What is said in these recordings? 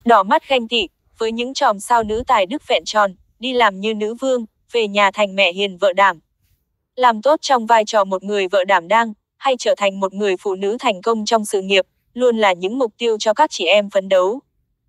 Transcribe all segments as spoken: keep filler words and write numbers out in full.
Đỏ mắt ganh tị, với những chòm sao nữ tài đức vẹn tròn, đi làm như nữ vương, về nhà thành mẹ hiền vợ đảm. Làm tốt trong vai trò một người vợ đảm đang, hay trở thành một người phụ nữ thành công trong sự nghiệp, luôn là những mục tiêu cho các chị em phấn đấu.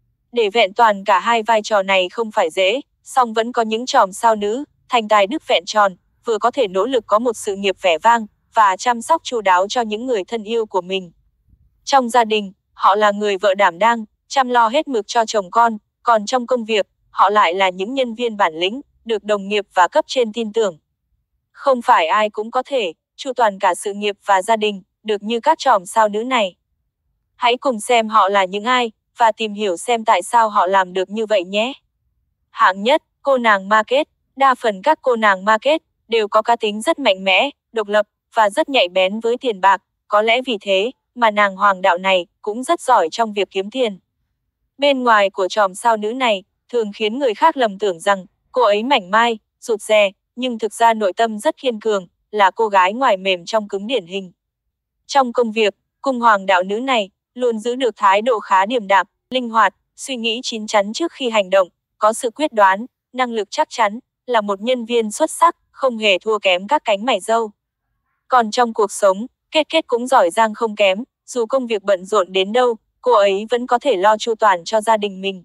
Để vẹn toàn cả hai vai trò này không phải dễ, song vẫn có những chòm sao nữ, thành tài đức vẹn tròn, vừa có thể nỗ lực có một sự nghiệp vẻ vang, và chăm sóc chu đáo cho những người thân yêu của mình. Trong gia đình, họ là người vợ đảm đang, chăm lo hết mực cho chồng con, còn trong công việc, họ lại là những nhân viên bản lĩnh, được đồng nghiệp và cấp trên tin tưởng. Không phải ai cũng có thể chu toàn cả sự nghiệp và gia đình, được như các chòm sao nữ này. Hãy cùng xem họ là những ai, và tìm hiểu xem tại sao họ làm được như vậy nhé. Hạng nhất, cô nàng Market. Đa phần các cô nàng Market đều có cá tính rất mạnh mẽ, độc lập, và rất nhạy bén với tiền bạc, có lẽ vì thế mà nàng hoàng đạo này cũng rất giỏi trong việc kiếm tiền. Bên ngoài của chòm sao nữ này thường khiến người khác lầm tưởng rằng cô ấy mảnh mai, rụt rè, nhưng thực ra nội tâm rất kiên cường, là cô gái ngoài mềm trong cứng điển hình. Trong công việc, cung hoàng đạo nữ này luôn giữ được thái độ khá điềm đạm, linh hoạt, suy nghĩ chín chắn trước khi hành động, có sự quyết đoán, năng lực chắc chắn, là một nhân viên xuất sắc, không hề thua kém các cánh mày râu. Còn trong cuộc sống, Kết Kết cũng giỏi giang không kém, dù công việc bận rộn đến đâu, cô ấy vẫn có thể lo chu toàn cho gia đình mình.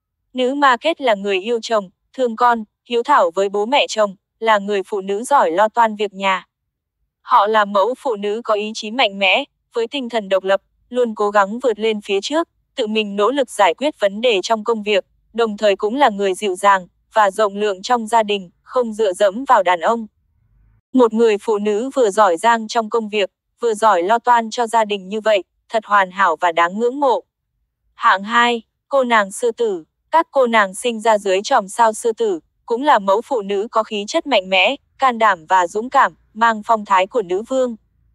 Nữ Market là người yêu chồng, thương con, hiếu thảo với bố mẹ chồng, là người phụ nữ giỏi lo toan việc nhà. Họ là mẫu phụ nữ có ý chí mạnh mẽ, với tinh thần độc lập, luôn cố gắng vượt lên phía trước, tự mình nỗ lực giải quyết vấn đề trong công việc, đồng thời cũng là người dịu dàng và rộng lượng trong gia đình, không dựa dẫm vào đàn ông. Một người phụ nữ vừa giỏi giang trong công việc, vừa giỏi lo toan cho gia đình như vậy, thật hoàn hảo và đáng ngưỡng mộ. Hạng hai, cô nàng sư tử. Các cô nàng sinh ra dưới chòm sao sư tử, cũng là mẫu phụ nữ có khí chất mạnh mẽ, can đảm và dũng cảm, mang phong thái của nữ vương.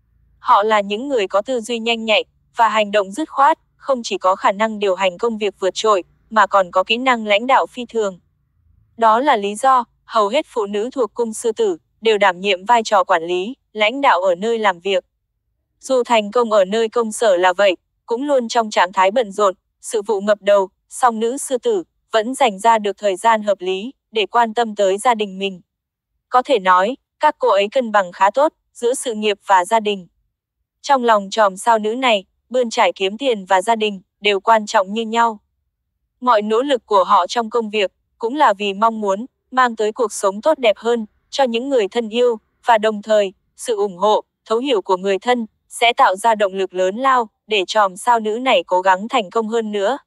Họ là những người có tư duy nhanh nhạy, và hành động dứt khoát, không chỉ có khả năng điều hành công việc vượt trội, mà còn có kỹ năng lãnh đạo phi thường. Đó là lý do, hầu hết phụ nữ thuộc cung sư tử, đều đảm nhiệm vai trò quản lý, lãnh đạo ở nơi làm việc. Dù thành công ở nơi công sở là vậy, cũng luôn trong trạng thái bận rộn, sự vụ ngập đầu, song nữ sư tử vẫn dành ra được thời gian hợp lý để quan tâm tới gia đình mình. Có thể nói, các cô ấy cân bằng khá tốt giữa sự nghiệp và gia đình. Trong lòng chòm sao nữ này, bươn trải kiếm tiền và gia đình đều quan trọng như nhau. Mọi nỗ lực của họ trong công việc cũng là vì mong muốn mang tới cuộc sống tốt đẹp hơn cho những người thân yêu, và đồng thời, sự ủng hộ, thấu hiểu của người thân sẽ tạo ra động lực lớn lao để chòm sao nữ này cố gắng thành công hơn nữa.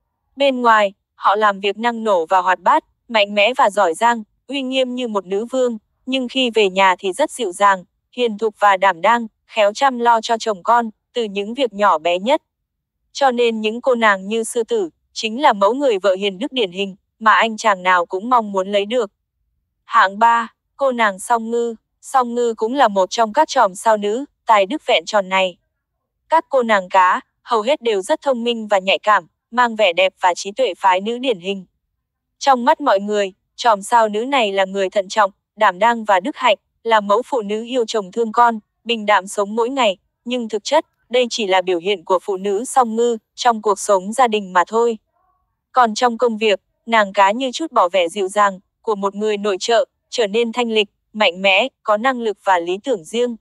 Bên ngoài, họ làm việc năng nổ và hoạt bát, mạnh mẽ và giỏi giang, uy nghiêm như một nữ vương, nhưng khi về nhà thì rất dịu dàng, hiền thục và đảm đang, khéo chăm lo cho chồng con, từ những việc nhỏ bé nhất. Cho nên những cô nàng như sư tử, chính là mẫu người vợ hiền đức điển hình, mà anh chàng nào cũng mong muốn lấy được. Hạng ba, cô nàng Song Ngư. Song Ngư cũng là một trong các chòm sao nữ, tài đức vẹn tròn này. Các cô nàng cá, hầu hết đều rất thông minh và nhạy cảm, mang vẻ đẹp và trí tuệ phái nữ điển hình. Trong mắt mọi người, chòm sao nữ này là người thận trọng, đảm đang và đức hạnh, là mẫu phụ nữ yêu chồng thương con, bình đạm sống mỗi ngày, nhưng thực chất, đây chỉ là biểu hiện của phụ nữ Song Ngư trong cuộc sống gia đình mà thôi. Còn trong công việc, nàng cá như chút bỏ vẻ dịu dàng của một người nội trợ, trở nên thanh lịch, mạnh mẽ, có năng lực và lý tưởng riêng.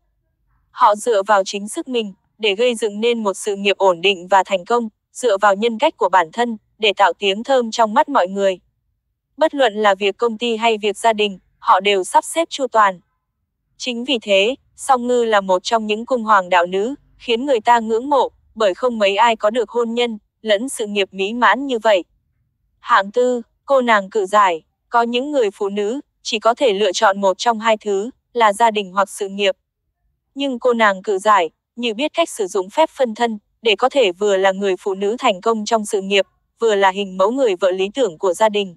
Họ dựa vào chính sức mình để gây dựng nên một sự nghiệp ổn định và thành công, dựa vào nhân cách của bản thân để tạo tiếng thơm trong mắt mọi người. Bất luận là việc công ty hay việc gia đình, họ đều sắp xếp chu toàn. Chính vì thế, Song Ngư là một trong những cung hoàng đạo nữ, khiến người ta ngưỡng mộ, bởi không mấy ai có được hôn nhân lẫn sự nghiệp mỹ mãn như vậy. Hạng tư, cô nàng Cự Giải. Có những người phụ nữ chỉ có thể lựa chọn một trong hai thứ, là gia đình hoặc sự nghiệp. Nhưng cô nàng Cự Giải, như biết cách sử dụng phép phân thân, để có thể vừa là người phụ nữ thành công trong sự nghiệp, vừa là hình mẫu người vợ lý tưởng của gia đình.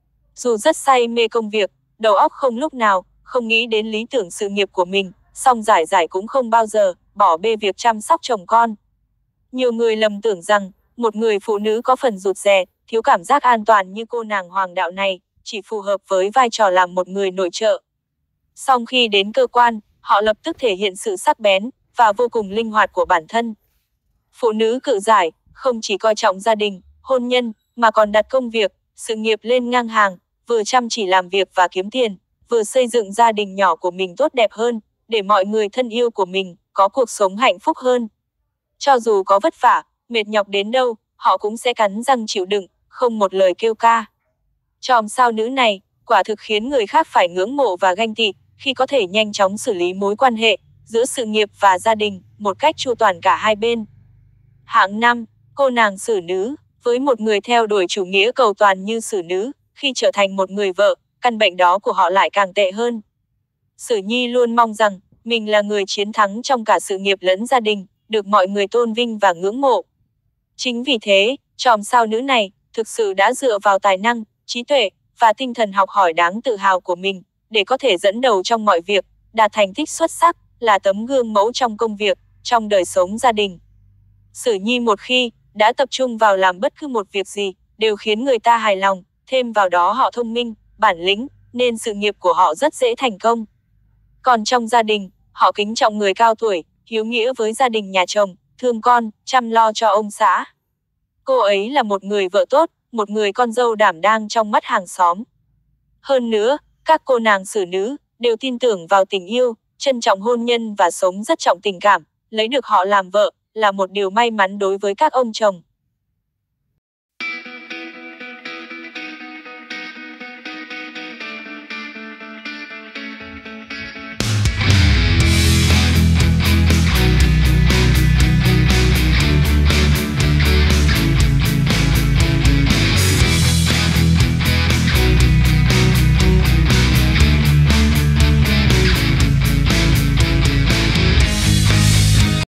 Dù rất say mê công việc, đầu óc không lúc nào không nghĩ đến lý tưởng sự nghiệp của mình, song Giải Giải cũng không bao giờ bỏ bê việc chăm sóc chồng con. Nhiều người lầm tưởng rằng, một người phụ nữ có phần rụt rè, thiếu cảm giác an toàn như cô nàng hoàng đạo này, chỉ phù hợp với vai trò làm một người nội trợ. Song khi đến cơ quan, họ lập tức thể hiện sự sắc bén và vô cùng linh hoạt của bản thân. Phụ nữ Cự Giải không chỉ coi trọng gia đình, hôn nhân, mà còn đặt công việc, sự nghiệp lên ngang hàng, vừa chăm chỉ làm việc và kiếm tiền, vừa xây dựng gia đình nhỏ của mình tốt đẹp hơn, để mọi người thân yêu của mình có cuộc sống hạnh phúc hơn. Cho dù có vất vả, mệt nhọc đến đâu, họ cũng sẽ cắn răng chịu đựng, không một lời kêu ca. Chòm sao nữ này, quả thực khiến người khác phải ngưỡng mộ và ganh tị, khi có thể nhanh chóng xử lý mối quan hệ giữa sự nghiệp và gia đình, một cách chu toàn cả hai bên. Hạng năm, cô nàng xử nữ. Với một người theo đuổi chủ nghĩa cầu toàn như xử nữ, khi trở thành một người vợ, căn bệnh đó của họ lại càng tệ hơn. Sử Nhi luôn mong rằng, mình là người chiến thắng trong cả sự nghiệp lẫn gia đình, được mọi người tôn vinh và ngưỡng mộ. Chính vì thế, chòm sao nữ này, thực sự đã dựa vào tài năng, trí tuệ, và tinh thần học hỏi đáng tự hào của mình, để có thể dẫn đầu trong mọi việc, đạt thành tích xuất sắc, là tấm gương mẫu trong công việc, trong đời sống gia đình. Sử Nhi một khi đã tập trung vào làm bất cứ một việc gì, đều khiến người ta hài lòng, thêm vào đó họ thông minh, bản lĩnh, nên sự nghiệp của họ rất dễ thành công. Còn trong gia đình, họ kính trọng người cao tuổi, hiếu nghĩa với gia đình nhà chồng, thương con, chăm lo cho ông xã. Cô ấy là một người vợ tốt, một người con dâu đảm đang trong mắt hàng xóm. Hơn nữa, các cô nàng xử nữ đều tin tưởng vào tình yêu, trân trọng hôn nhân và sống rất trọng tình cảm, lấy được họ làm vợ là một điều may mắn đối với các ông chồng.